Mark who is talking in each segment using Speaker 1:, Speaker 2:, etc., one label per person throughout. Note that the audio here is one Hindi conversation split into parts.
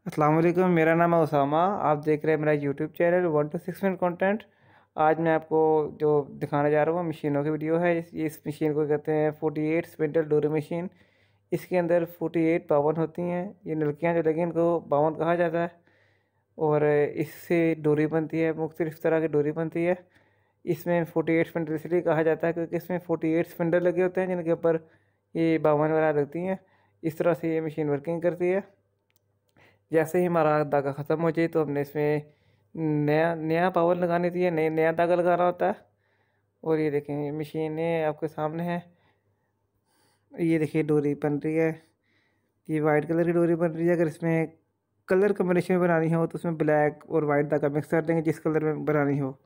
Speaker 1: अस्सलाम वालेकुम। मेरा नाम है उसामा। आप देख रहे हैं मेरा YouTube channel 1 to 6 minute content. आज मैं आपको जो दिखाने जा रहा हूँ मशीनों की वीडियो है। इस मशीन को कहते हैं 48 स्पिंडल डोरी मशीन। इसके अंदर 48 बावन होती हैं। ये नलकियाँ जो लगी इनको बावन कहा जाता है। और इससे डोरी बनती है, मुख्तलिफ़ तरह की डोरी बनती है। इसमें 48 स्पिंडल इसलिए कहा जाता है क्योंकि इसमें 48 स्पिंडल लगे होते हैं जिनके ऊपर ये बावन वगैरह लगती हैं। इस तरह से ये मशीन वर्किंग करती है। जैसे ही हमारा धागा ख़त्म हो जाए तो हमने इसमें नया नया पावर लगानी थी, नया धागा लगाना होता है। और ये देखें, ये मशीनें आपके सामने हैं। ये देखिए डोरी बन रही है। ये वाइट कलर की डोरी बन रही है। अगर इसमें कलर कम्बिनेशन में बनानी हो तो उसमें ब्लैक और वाइट धागा मिक्स कर देंगे जिस कलर में बनानी हो।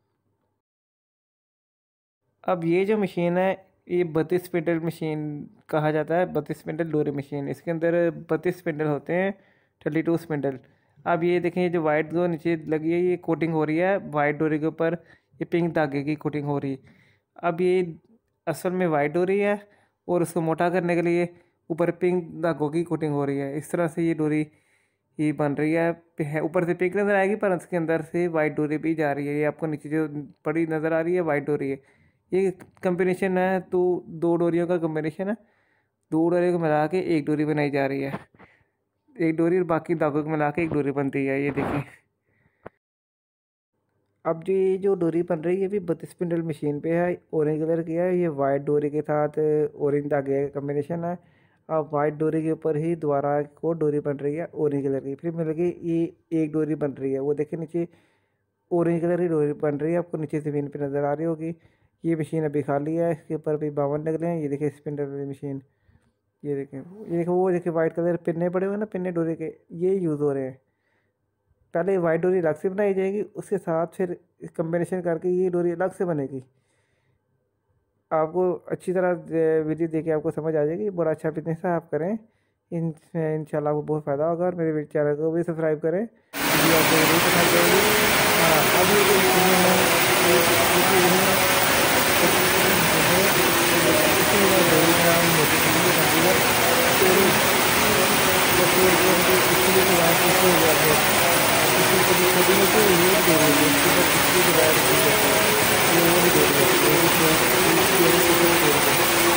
Speaker 1: अब ये जो मशीन है ये 32 स्पिंडल मशीन कहा जाता है। 32 स्पिंडल डोरी मशीन। इसके अंदर 32 स्पिंडल होते हैं, 32 स्पिंडल। अब ये देखें, ये जो वाइट जो नीचे लगी है ये कोटिंग हो रही है वाइट डोरी के ऊपर। ये पिंक धागे की कोटिंग हो रही है। अब ये असल में वाइट डोरी है और उसको मोटा करने के लिए ऊपर पिंक धागों की कोटिंग हो रही है। इस तरह से ये डोरी ये बन रही है। ऊपर से पिंक नज़र आएगी पर उसके अंदर से वाइट डोरी भी जा रही है। ये आपको नीचे जो बड़ी नज़र आ रही है वाइट डोरी है। ये कम्बिनेशन है तो दो डोरियों का कम्बिनेशन है। दो डोरियों को मिला के एक डोरी बनाई जा रही है। एक डोरी और बाकी धागों को मिला के एक डोरी बनती है। ये देखिए, अब जो ये जो डोरी बन रही है ये भी 32 स्पिंडल मशीन पे है। ऑरेंज कलर की है। ये वाइट डोरी के साथ ऑरेंज धागे का कम्बिनेशन है। अब वाइट डोरी के ऊपर ही दोबारा को डोरी बन रही है ऑरेंज कलर की। फिर मिल गई ये एक डोरी बन रही है। वो देखिए नीचे ऑरेंज कलर की डोरी बन रही है, आपको नीचे ज़मीन पे नज़र आ रही होगी। ये मशीन अभी खाली है, इसके ऊपर अभी 52 निकले हैं। ये देखिए स्पिंडल वाली मशीन। ये देखिए वो देखिए वाइट कलर पिन्ने पड़े हुए हैं ना, पिन्ने डोरी के, ये यूज़ हो रहे हैं। पहले वाइट डोरी अलग से बनाई जाएगी, उसके साथ फिर कम्बिनेशन करके ये डोरी अलग से बनेगी। आपको अच्छी तरह वीडियो देख के आपको समझ आ जाएगी। बड़ा अच्छा बिजनेस है, आप करें। इंशाल्लाह आपको बहुत फ़ायदा होगा। और मेरे चैनल को भी सब्सक्राइब करें, वीडियो आपको ज़रूर पसंद आएगी। हाँ, अब ये जो मशीनें हैं इसमें डोरी का मोटी चीज़ बनती है। चोरी जैसे इसलिए के बाद इससे हो जाते हैं। इसकी कभी छोटी मोटी ये डोरी होती है, इसके बाद इसलिए के बाद इसकी करते हैं। ये वो नहीं डोरी है, डोरी डोरी से डोरी बनती है।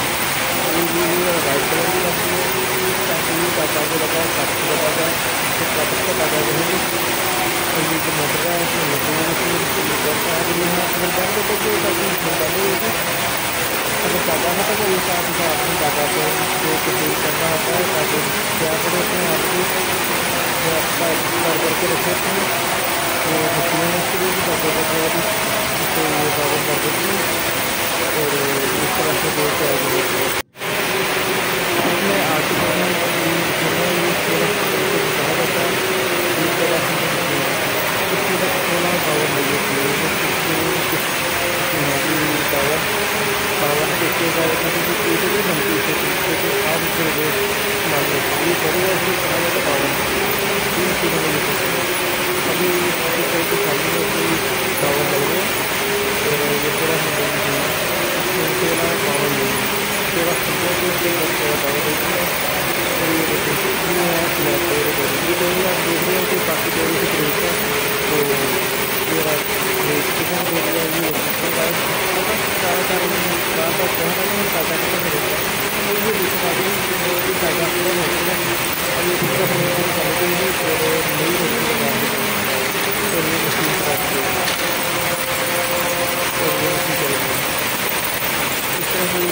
Speaker 1: ये वाइट कलर की बनती है ताकि ये धागा जो लगा है कागज का धागा, इससे कागज का धागा रहेगी। और ये जो मोटर है इसमें लगी हुई मशीन इसके लिए बंद आ रही है। अगर बंद हो तो ताकि मशीन बंद होगी। अगर धागा खत्म हो जाए साथ ही साथ में धागा को चेंज करना होता है ताकि क्या पड़े होते हैं ऑलरेडी जो आप कर करके रखे होते हैं। तो मशीन इसके लिए भी धागे करने वाली जिससे ये बावन कर देती है और इस तरह से दो चार होती है। अब मैं आगे बढ़ूँ, ये जो मशीन है ये 16 स्पिंडल से कहा जाता है। ये 14 स्पिंडल मशीन है। इसके अंदर 16 पावर लगी होती है। ये किस मशीन होगी पावर पावर से इसके बाद मतलब कि एक भी बनती है छोटी छोटी आम से वो मान लो ये बड़ी है इसलिए कहा जाता है पावर मशीन। ये मशीनों में यूज होती है। अभी आपके कई के सामने कोई पावर लग रहे हैं और ये 16 स्पिंडल मशीन है। इसमें 16 पावर लगी है। 16 स्पिंडल से इसके अंदर 16 पावर होती है। और ये देखिए ये है ब्लैक कलर की डोरी। ये डोरी आप देख रहे हैं कि बाकी डोरी से ब्रेक है तो ये रहा ब्रेक कितना डोरी है ये देखिए। तो गाइस मतलब सारा सारा मैं बार बार कह रहा हूँ धागा खत्म हो जाएगा। तो ये देखिए आगे ये धागा पूरा हो गया। अब ये दूसरा मशीन चालू करेंगे और नई मशीन लगा देंगे और ये मशीन खराब हो जाएगी और ये मशीन चलेगी। इस तरह से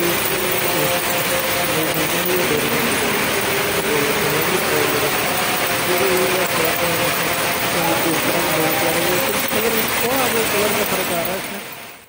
Speaker 1: ये देखेंगे ये डोरी बन रही है और ये सुनेंगे और ये देखें ये जो ये थोड़ा सा नीचे इस तरह से डोरी जा रही है। सिर्फ कलर थोड़ा बहुत कलर का फ़र्क आ रहा है इसमें।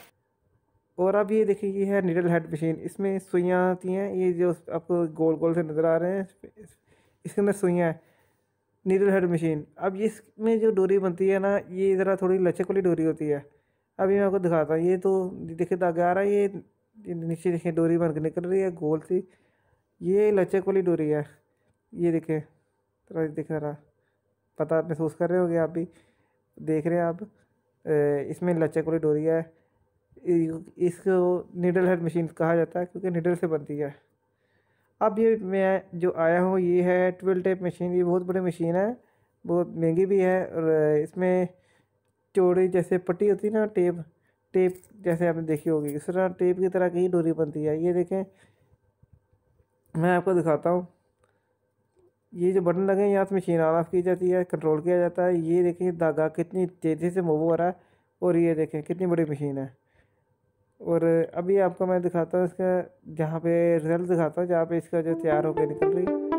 Speaker 1: और अब ये देखिए ये है निडल हेड मशीन। इसमें सुइयाँ आती हैं, ये जो आपको गोल गोल से नज़र आ रहे हैं इसके अंदर सुइयाँ हैं। Needle head machine. अब ये इसमें जो डोरी बनती है ना ये ज़रा थोड़ी लचक वाली डोरी होती है। अभी मैं आपको दिखाता हूँ। ये तो देखिए धागा आ रहा है, ये नीचे देखिए डोरी बन के निकल रही है गोल सी। ये लचक वाली डोरी है। ये देखें, थोड़ा दिख रहा, पता महसूस कर रहे होंगे आप भी, देख रहे हैं आप। इसमें लचक वाली डोरी है। इसको निडल हेड मशीन कहा जाता है क्योंकि निडल से बनती है। अब ये मैं जो आया हूँ ये है 12 टेप मशीन। ये बहुत बड़ी मशीन है, बहुत महंगी भी है। और इसमें चौड़ी जैसे पट्टी होती है ना, टेप टेप जैसे आपने देखी होगी, इस तरह टेप की तरह की डोरी बनती है। ये देखें, मैं आपको दिखाता हूँ। ये जो बटन लगे हैं यहाँ से मशीन ऑन ऑफ की जाती है, कंट्रोल किया जाता है। ये देखें धागा कितनी तेज़ी से मूव हो रहा है, और ये देखें कितनी बड़ी मशीन है। और अभी आपको मैं दिखाता हूँ इसका, जहाँ पे रिजल्ट दिखाता हूँ, जहाँ पे इसका जो तैयार होकर निकल रही